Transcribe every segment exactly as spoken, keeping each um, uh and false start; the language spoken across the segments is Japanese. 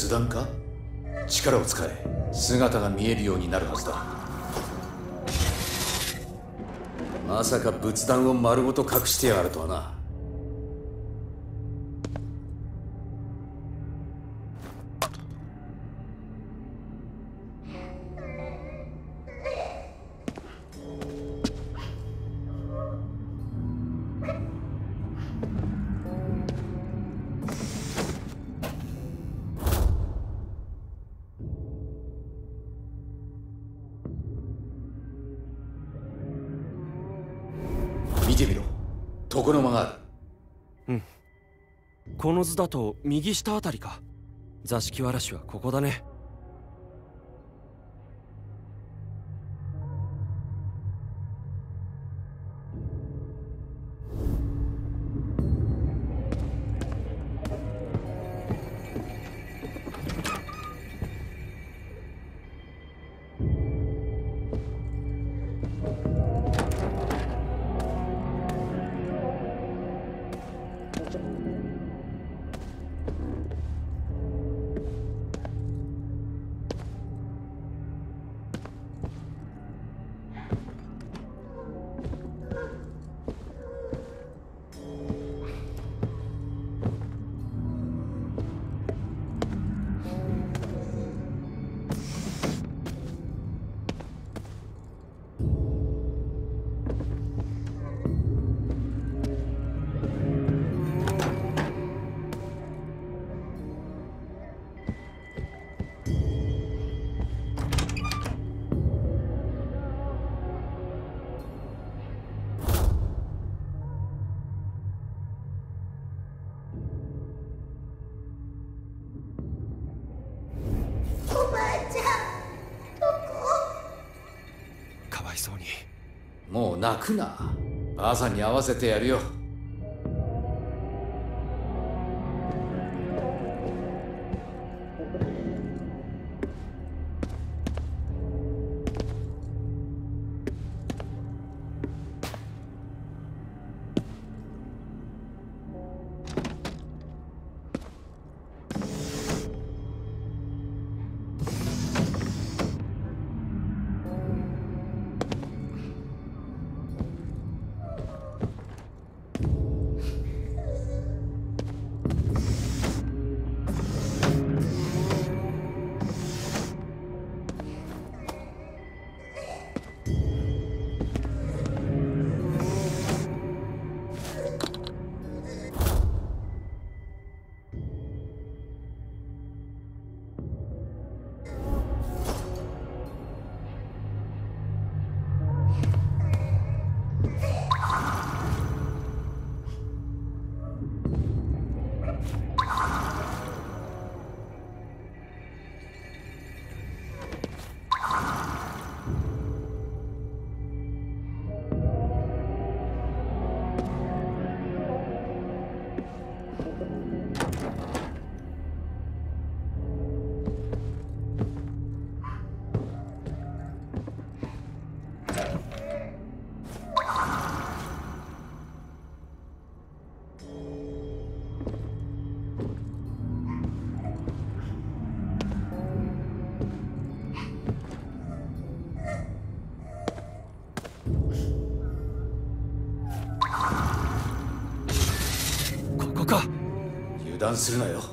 仏壇か？力を使え。姿が見えるようになるはずだ。まさか仏壇を丸ごと隠してやがるとはな。見てみろ。床の間がある。 うん。この図だと右下あたりか。座敷わらしはここだね。 もう泣くな。ばあさんに会わせてやるよ。油断するなよ。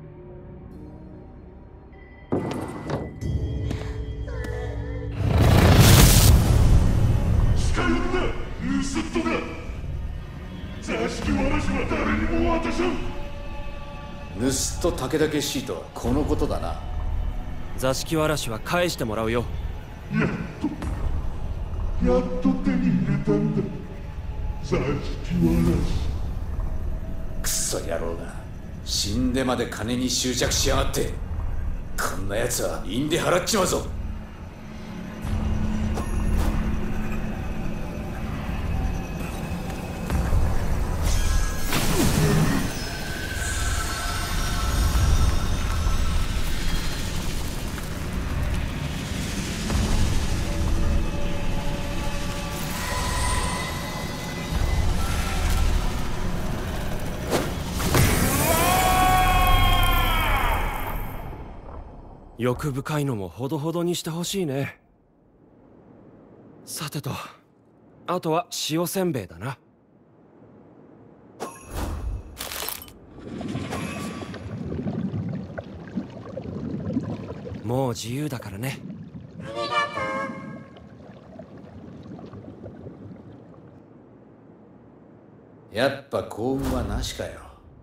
近寄るな、盗人だ。座敷わらしは誰にも渡さん。 盗人武田シートはこのことだな。 座敷わらしは返してもらうよ。 やっとやっと手に入れたんだ、座敷わらし。 クソ野郎が死んでまで金に執着しやがって。こんな奴は印で払っちまうぞ。 欲深いのもほどほどにしてほしいね。さてと、あとは塩せんべいだな。もう自由だからね。 やっぱ幸運はなしかよ。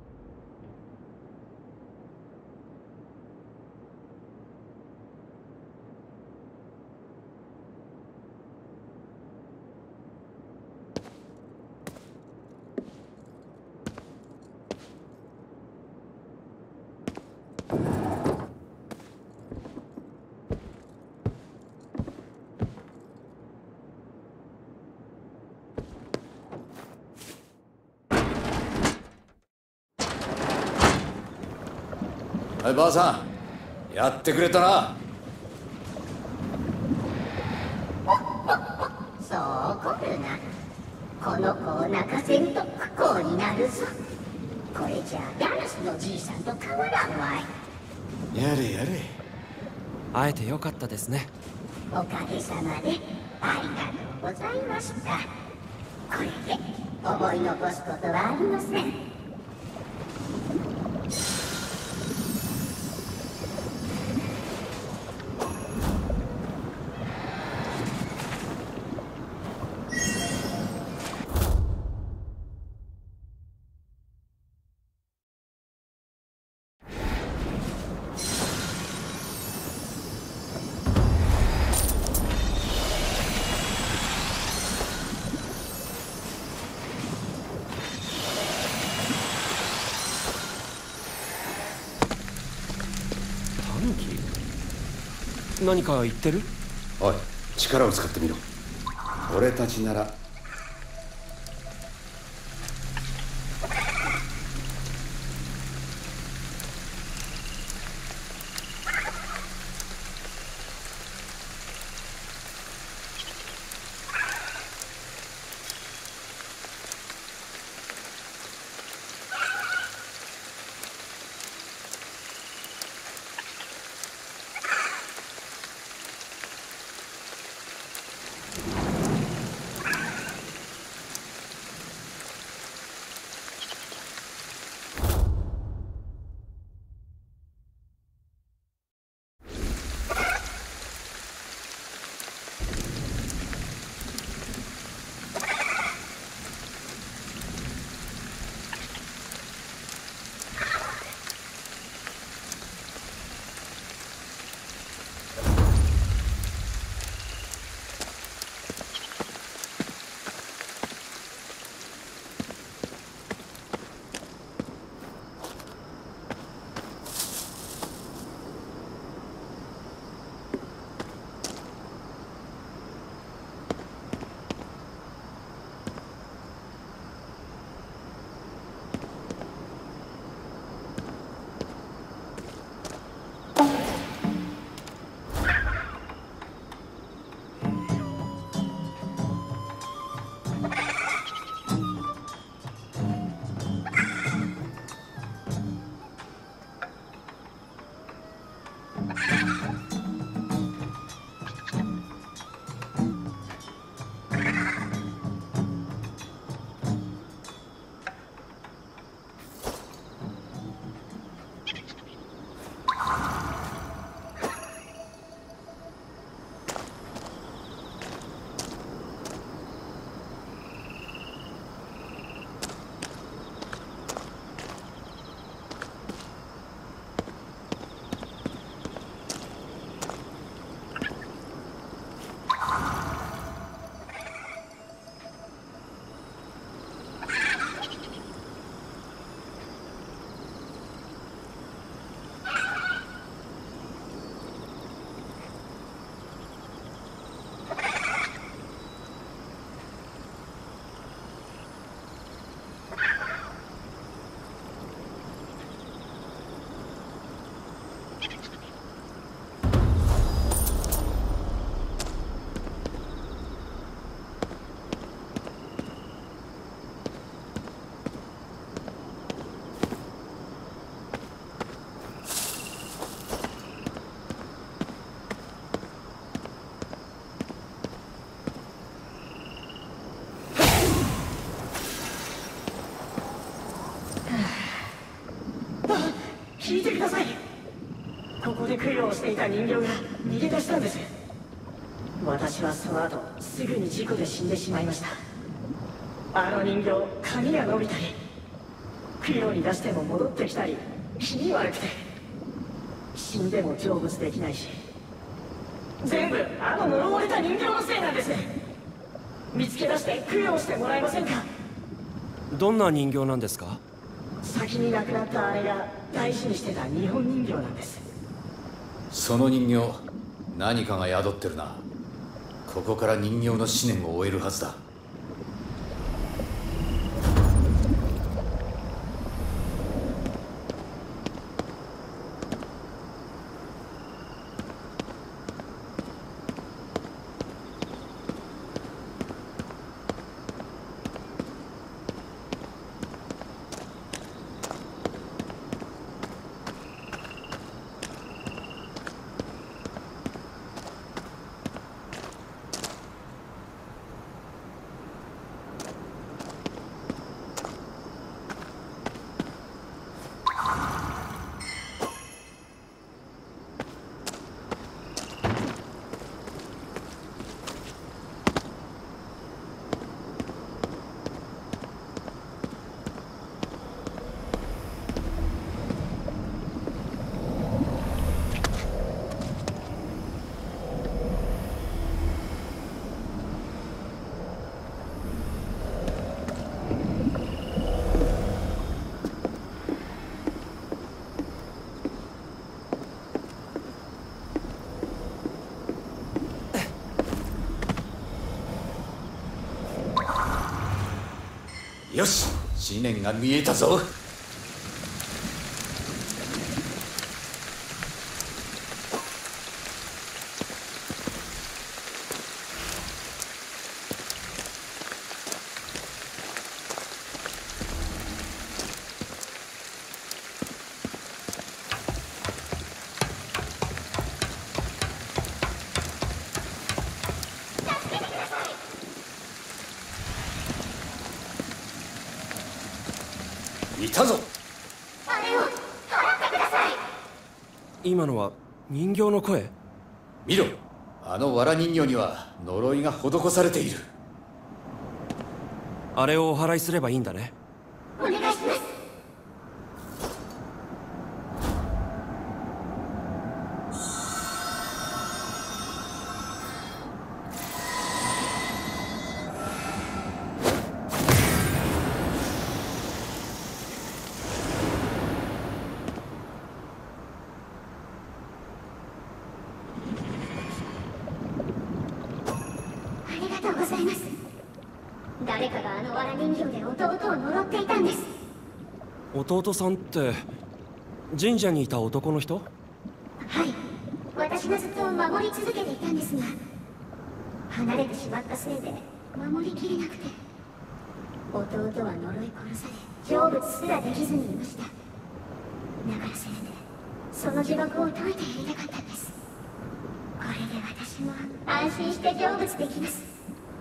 はい、ばあさん、やってくれたな。 そう怒るな。この子を泣かせると不幸になるぞ。これじゃあダラスのじいさんと変わらんわい。 やれやれ。 会えてよかったですね。 おかげさまでありがとうございました。これで思い残すことはありません。 何か言ってる？ おい、力を使ってみろ。俺たちなら。 供養をしていた人形が逃げ出したんです。私はその後すぐに事故で死んでしまいました。あの人形、髪が伸びたり供養に出しても戻ってきたり気味悪くて、死んでも成仏できないし、全部あの呪われた人形のせいなんです。見つけ出して供養してもらえませんか？ どんな人形なんですか？ 先に亡くなった姉が大事にしてた日本人形なんです。 その人形、何かが宿ってるな。ここから人形の思念を終えるはずだ。よし、思念が見えたぞ。いたぞ。 あれを払ってください。 今のは人形の声？ 見ろ、あの藁人形には呪いが施されている。 あれをお祓いすればいいんだね。 お願いします。ありがとうございます。誰かがあの藁人形で弟を呪っていたんです。 弟さんって神社にいた男の人？ はい、私がずっと守り続けていたんですが、離れてしまったせいで守りきれなくて、弟は呪い殺され成仏すらできずにいました。だからせめてその呪縛を解いてやりたかったんです。これで私も安心して成仏できます。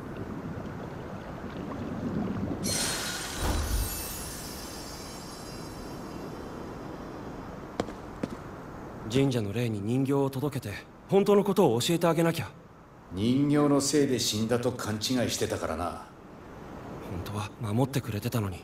神社の霊に人形を届けて本当のことを教えてあげなきゃ。 人形のせいで死んだと勘違いしてたからな。 本当は守ってくれてたのに。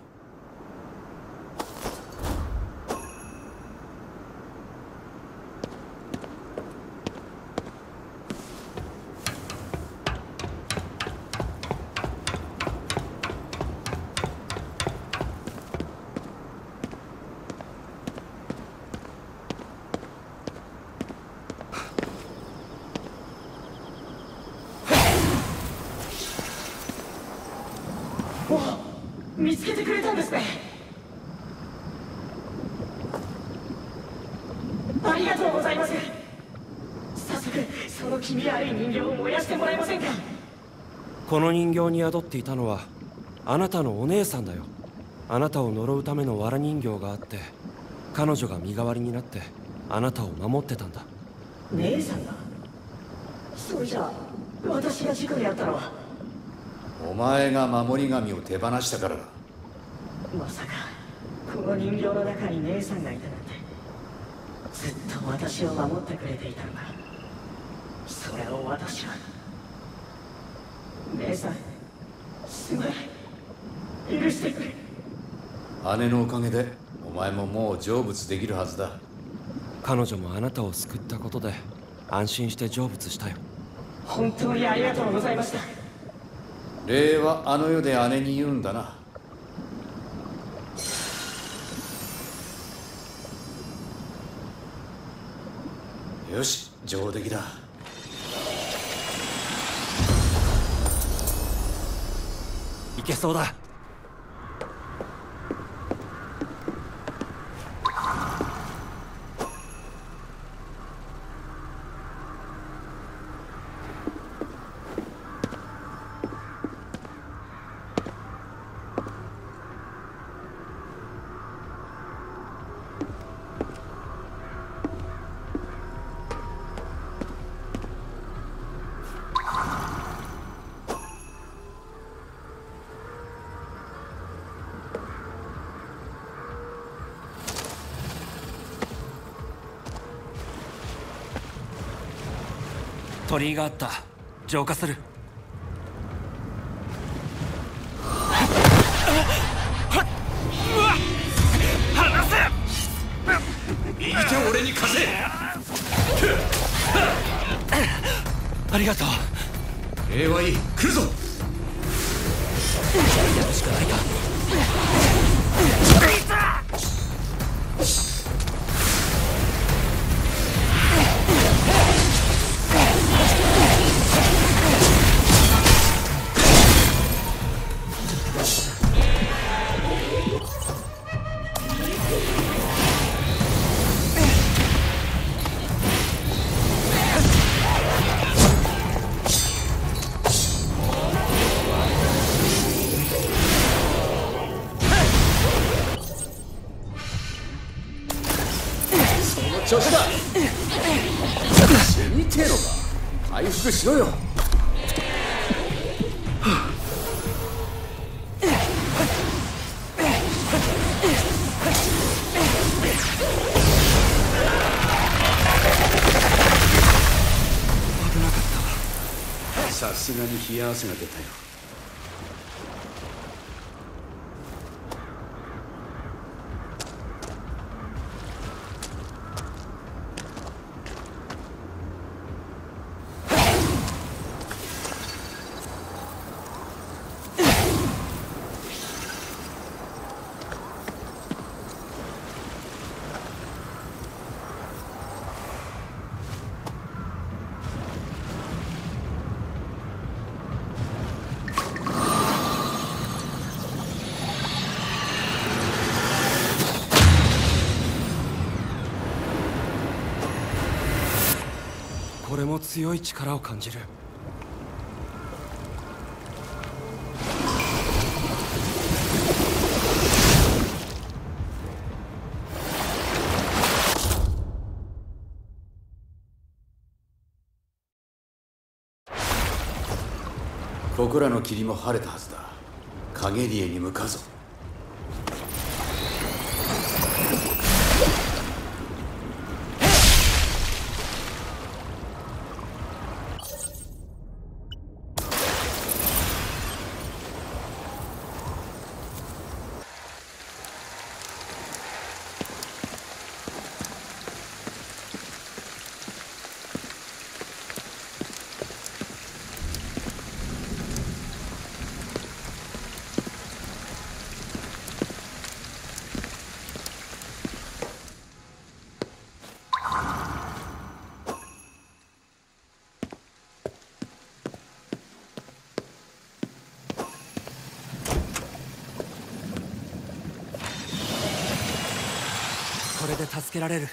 見つけてくれたんですね。ありがとうございます。早速その気味悪い人形を燃やしてもらえませんか？ この人形に宿っていたのはあなたのお姉さんだよ。あなたを呪うための藁人形があって、彼女が身代わりになってあなたを守ってたんだ。 姉さんが？それじゃあ私が事故に遭ったのは？ お前が守り神を手放したからだ。 まさかこの人形の中に姉さんがいたなんて。 ずっと私を守ってくれていたんだ。それを私は。姉さん、すまない。許してくれ。 姉のおかげでお前ももう成仏できるはずだ。 彼女もあなたを救ったことで安心して成仏したよ。 本当にありがとうございました。 礼はあの世で姉に言うんだな。よし、上出来だ。 いけそうだ。鳥居があった。浄化する。離せ。 右手を俺に貸せ。 ありがとう。 礼はいい。来るぞ。 やるしかないか。 調子だ。死にてえのか。回復しろよ。 危なかったわ。 さすがに冷や汗が出たよ。 これも強い力を感じる。 ここらの霧も晴れたはずだ。影リエに向かうぞ。 これで助けられる。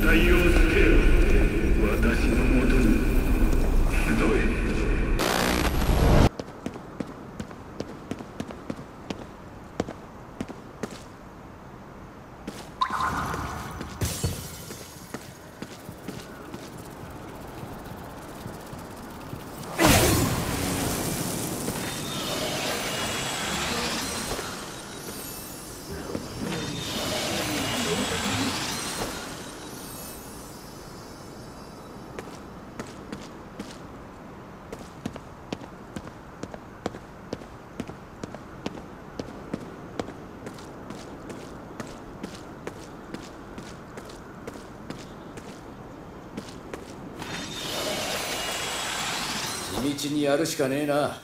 太陽スケール、私のもとに集え。 地道にやるしかねえな。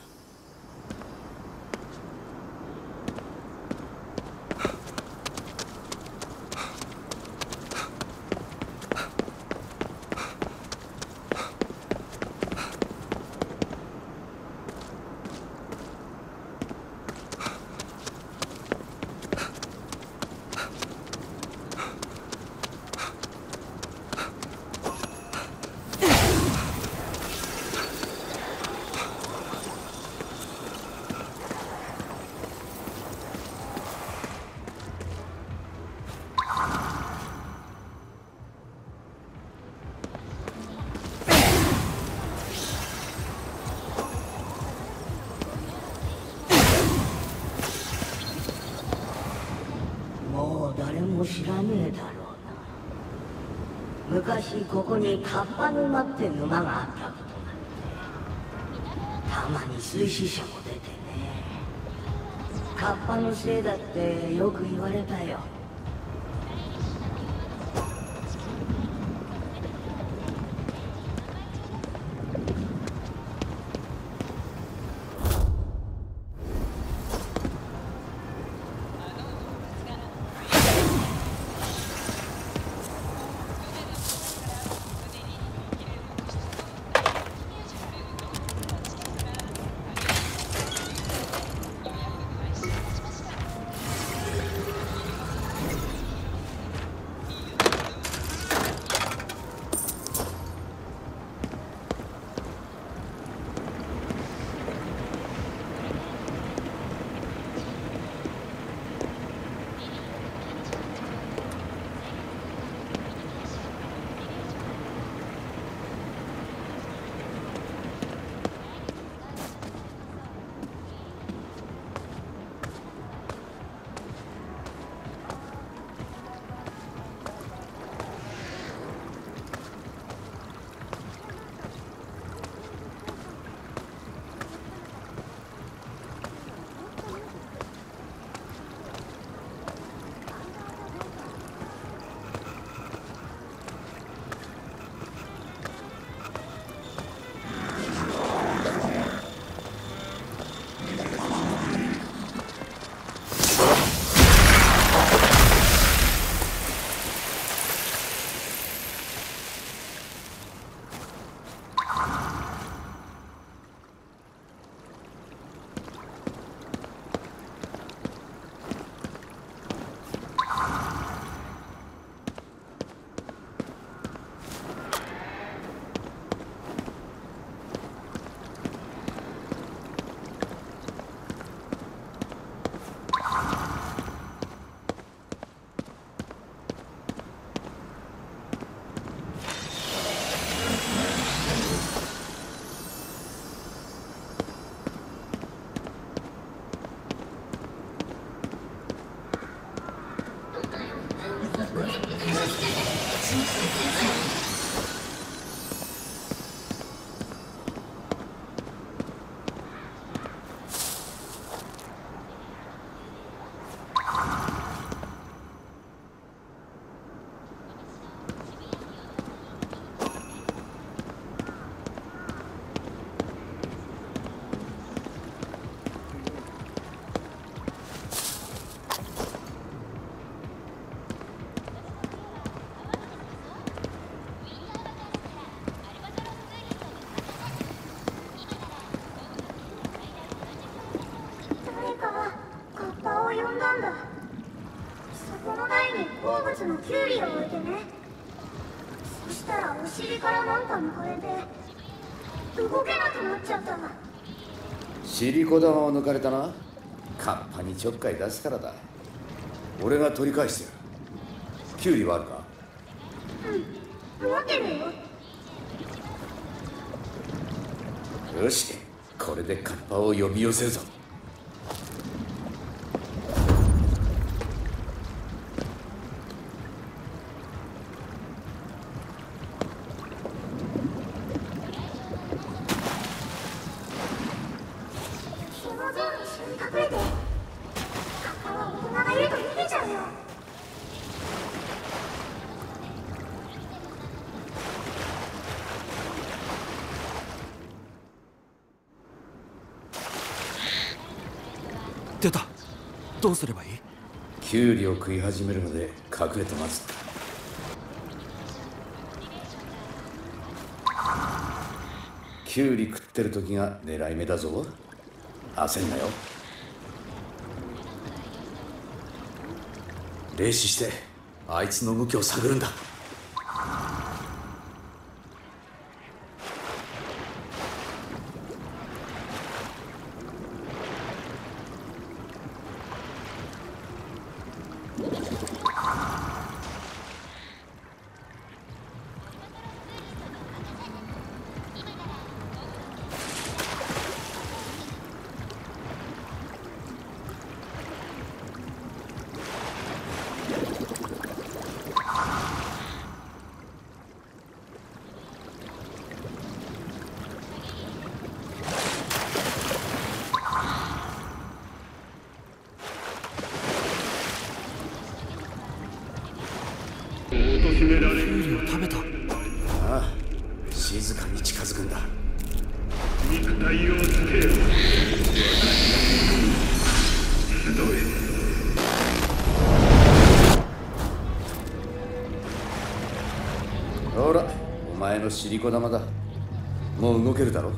誰も知らねえだろうな。昔ここにカッパ沼って沼があったことがあって、たまに水死者も出てね。カッパのせいだってよく言われたよ。 そこの台に好物のキュウリを置いてね。 したらお尻からなんか抜かれて動けなくなっちゃった。 シリコ玉を抜かれたな。カッパにちょっかい出すからだ。俺が取り返してやる。キュウリはあるか？ うん、持ってるよ。 よし、これでカッパを呼び寄せるぞ。 出た。どうすればいい？ キュウリを食い始めるので隠れて待つ。キュウリ食ってる時が狙い目だぞ。焦んなよ。霊視してあいつの動きを探るんだ。 キュウリを食べた。 ああ、静かに近づくんだ。 肉体をつけよ。集え。 ほら、お前のシリコ玉だ。もう動けるだろ。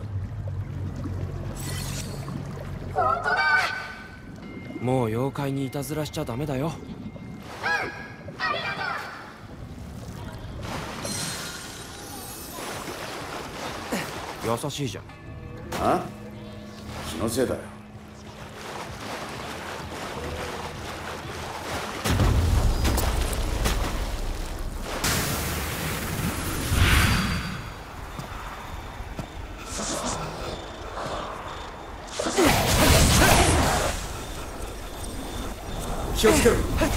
本当だ。 もう妖怪にいたずらしちゃダメだよ。優しいじゃん。 あ？気のせいだよ。気をつけろ。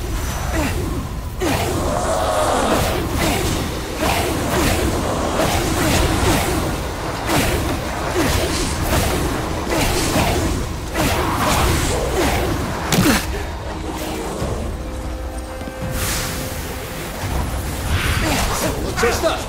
調子だ。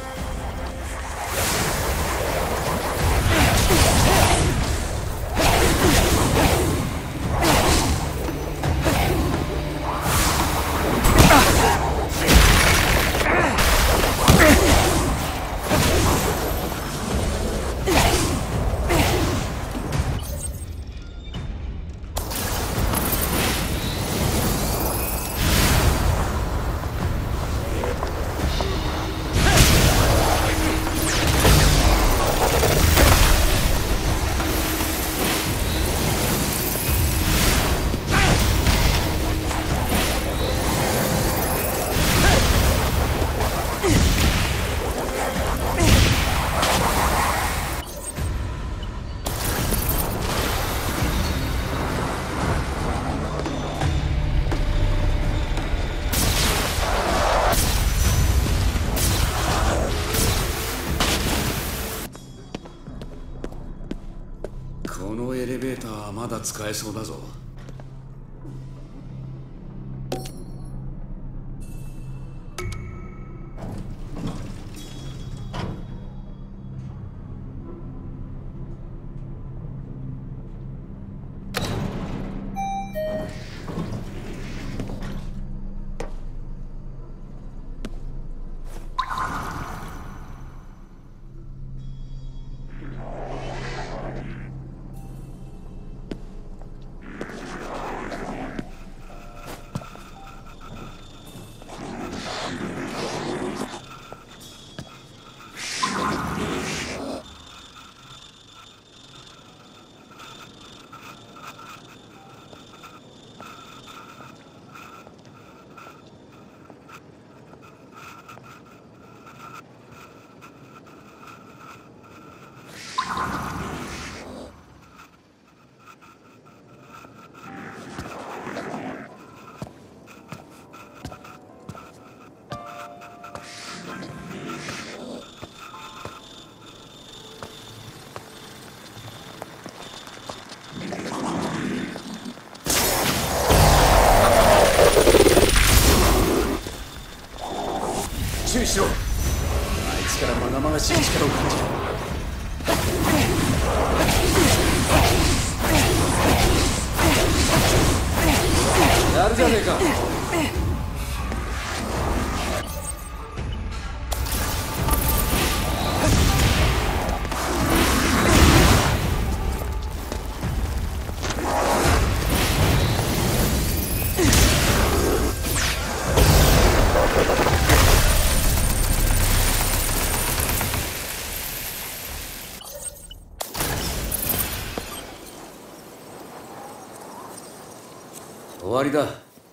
このエレベーターはまだ使えそうだぞ。 注意しろ。あいつからまがまがしい力を感じる。やるじゃねえか。終わりだ。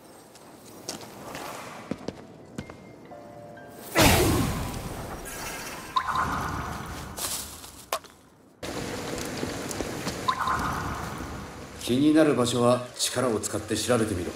気になる場所は力を使って調べてみろ。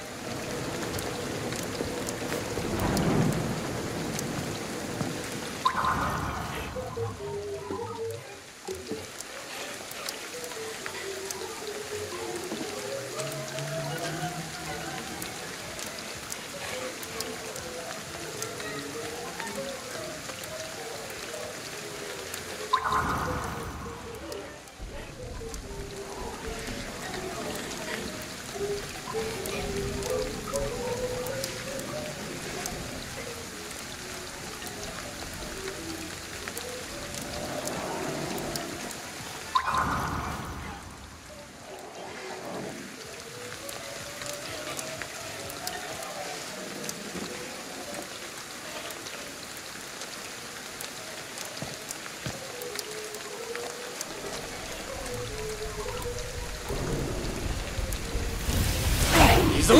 いいぞ。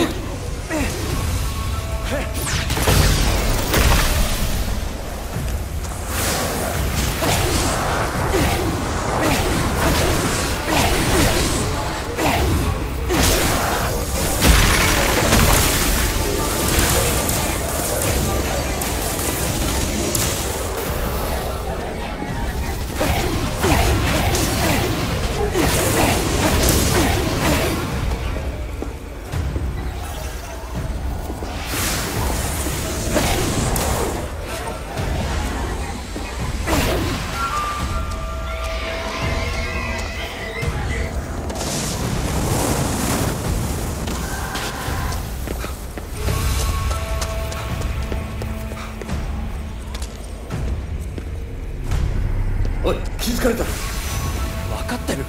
おい、気づかれた。 分かってる。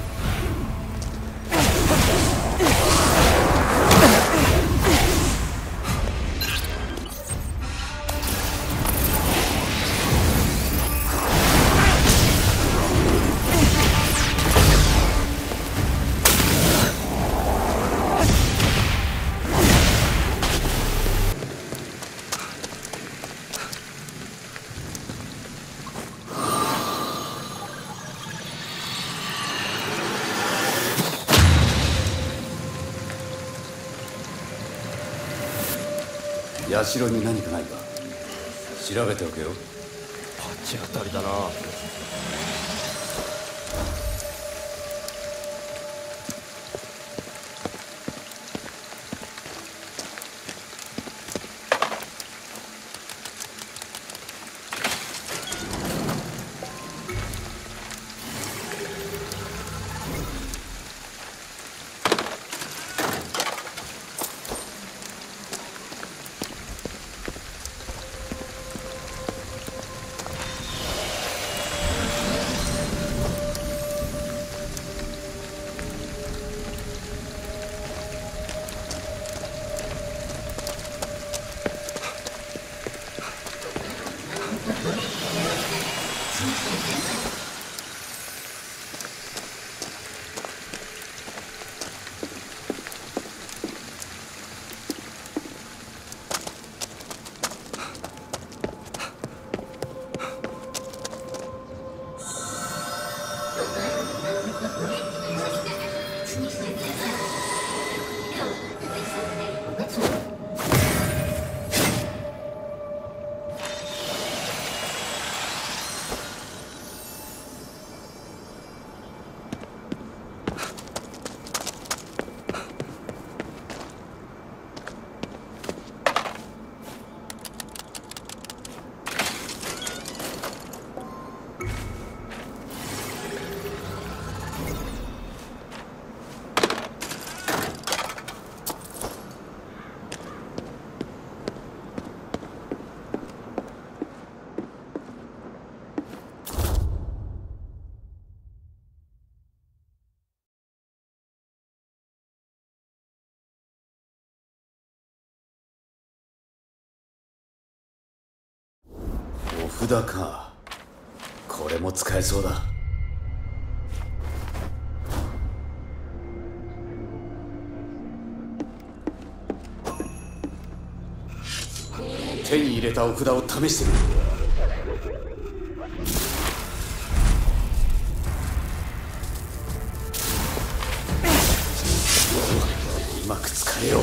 社に何かないか調べておけよ。 罰当たりだな。 札か。これも使えそうだ。手に入れたお札を試してみる。うまく使えよう。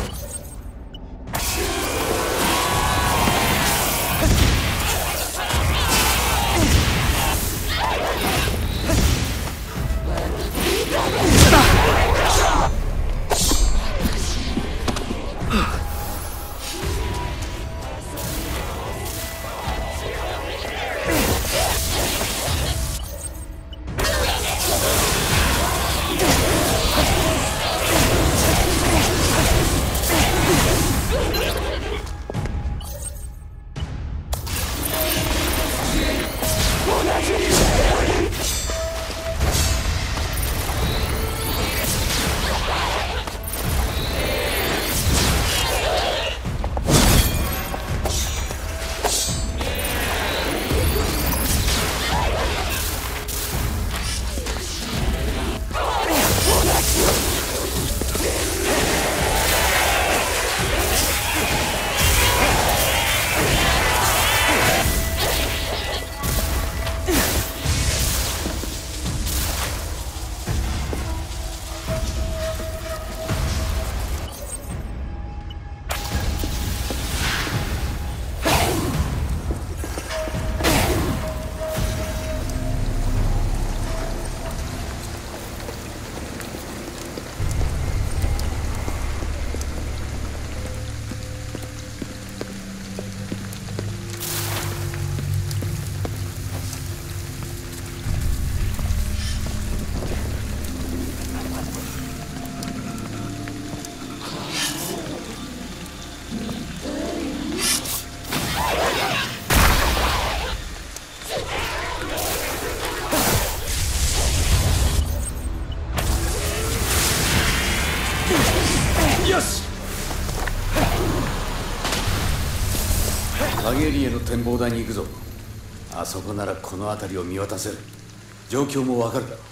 影エリへの展望台に行くぞ。あそこならこの辺りを見渡せる。状況もわかるだろ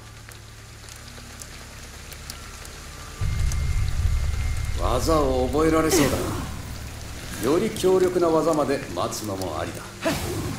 う。技を覚えられそうだな。より強力な技まで待つのもありだ。